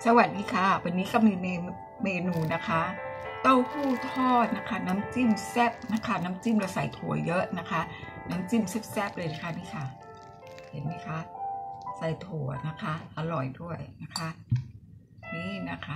สวัสดีค่ะวันนี้ก็มีเมนูนะคะเต้าหู้ทอดนะคะน้ำจิ้มแซ่บนะคะน้ำจิ้มเราใส่ถั่วเยอะนะคะน้ำจิ้มแซ่บๆเลยนะคะนี่ค่ะเห็นไหมคะใส่ถั่วนะคะอร่อยด้วยนะคะนี่นะคะ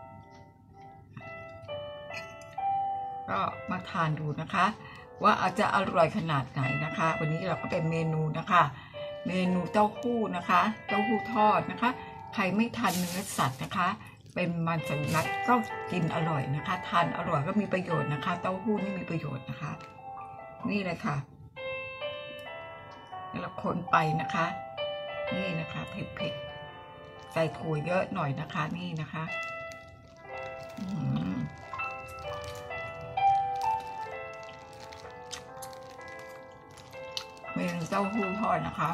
ก็มาทานดูนะคะว่าอาจจะอร่อยขนาดไหนนะคะวันนี้เราก็เป็นเมนูนะคะเมนูเต้าหู้นะคะเต้าหู้ทอดนะคะใครไม่ทานเนื้อสัตว์นะคะเป็นมันสำลักก็กินอร่อยนะคะทานอร่อยก็มีประโยชน์นะคะเต้าหู้นี่มีประโยชน์นะคะนี่เลยค่ะแล้วคนไปนะคะนี่นะคะเผ็ดใส่ถั่วเยอะหน่อยนะคะนี่นะคะเมนูเต้าหู้ทอดนะคะ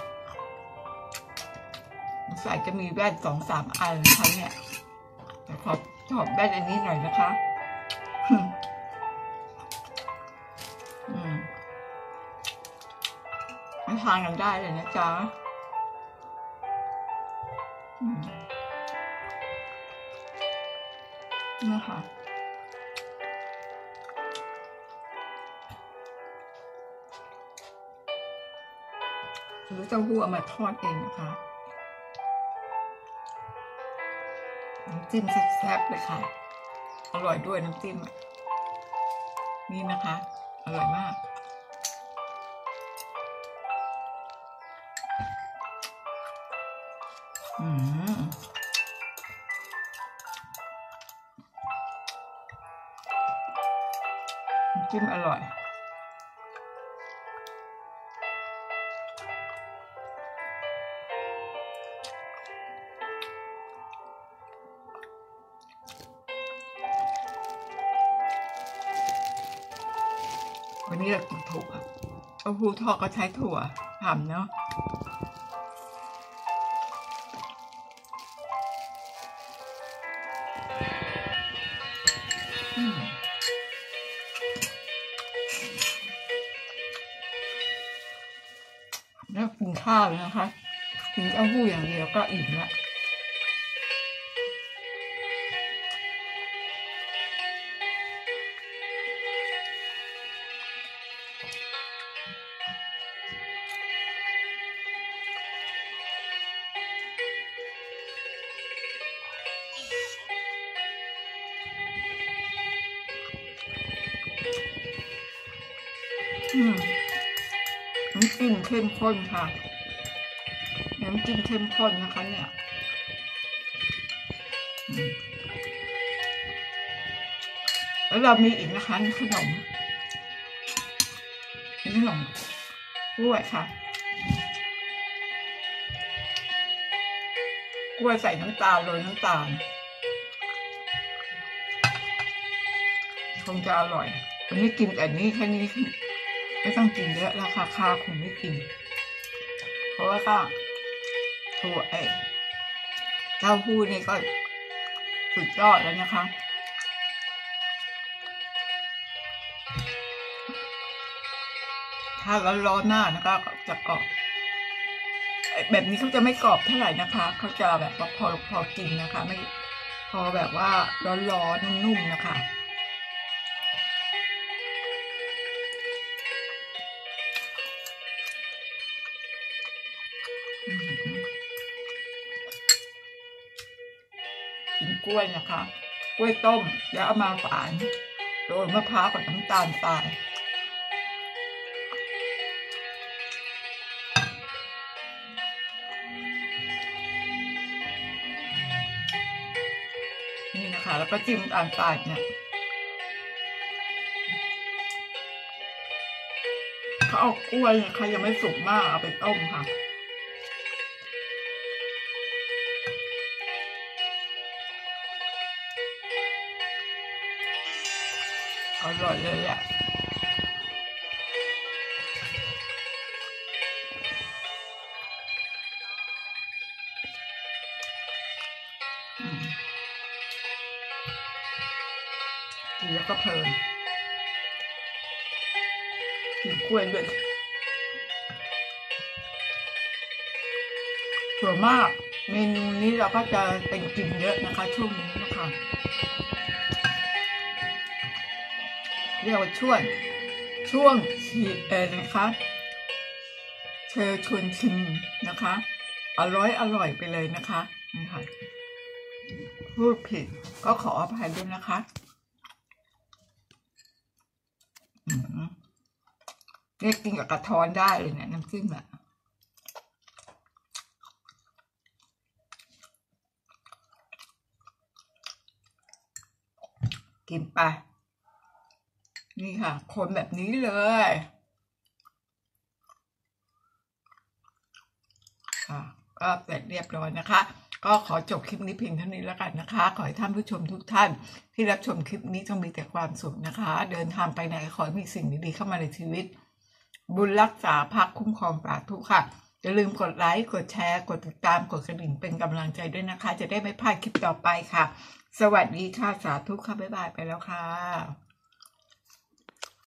ใส่จะมีแว่น2-3 อันนะคะเนี่ยแต่ขอถอดแว่นอันนี้หน่อยนะคะมาทานกันได้เลยนะจ๊ะนี่ค่ะซื้อเต้าหู้เอามาทอดเองนะคะน้ำจิ้มแซ่บๆเลยค่ะอร่อยด้วยน้ำจิ้มนี่นะคะอร่อยมากน้ำจิ้มอร่อยวันนี้เรากินถั่วเต้าหู้ทอดก็ใช้ถั่วทำเนาะแล้วกินข้าวเลยนะคะกินเต้าหู้อย่างเดียวก็อิ่มละน้ำจิ้มเข้มข้นค่ะน้ำจิ้มเข้มข้นนะคะเนี่ยแล้วเรามีอีกนะคะขนมกล้วยค่ะกล้วยใส่น้ำตาลโรยน้ำตาลคงจะอร่อยวันนี้กินแต่นี้แค่นี้ไม่ต้องกินเยอะราคาคงไม่กินเพราะว่าก็ถั่วเต้าหู้นี่ก็สุดยอดแล้วนะคะถ้าร้อนๆหน้านะคะจะกรอบแบบนี้เขาจะไม่กรอบเท่าไหร่นะคะเขาจะแบบพอกินนะคะไม่พอแบบว่าร้อนๆนุ่มๆนะคะกินกล้วยนะคะกล้วยต้มแล้วเอามาฝานโรยมะพร้าวกับน้ำตาลทรายนี่นะคะแล้วก็จิ้มน้ำตาลทรายเนี่ยเขาเอากล้วยเนี่ยใครยังไม่สุกมากเอาไปต้มค่ะอร่อยเลยอ่ะกินแล้วก็เพลินกินกล้วยด้วยสวยมากเมนูนี้เราก็จะเป็นกินเยอะนะคะช่วงนี้นะคะเรียกว่าช่วงชีนะคะเชิญชวนชิมนะคะอร่อยไปเลยนะคะนี่ค่ะพูดผิดก็ขออภัยด้วยนะคะเรียกกินกับกระท้อนได้เลยเนี่ยน้ำจิ้มอะกินไปนี่ค่ะคนแบบนี้เลยค่ะก็เสร็จเรียบร้อยนะคะก็ขอจบคลิปนี้เพียงเท่านี้แล้วกันนะคะขอให้ท่านผู้ชมทุกท่านที่รับชมคลิปนี้จงมีแต่ความสุขนะคะเดินทางไปไหนขอให้มีสิ่งดีๆเข้ามาในชีวิตบุญรักษาภักคุ้มครองสาธุค่ะอย่าลืมกดไลค์กดแชร์กดติดตามกดกระดิ่งเป็นกำลังใจด้วยนะคะจะได้ไม่พลาดคลิปต่อไปค่ะสวัสดีค่ะสาธุค่ะบ๊ายบายไปแล้วค่ะ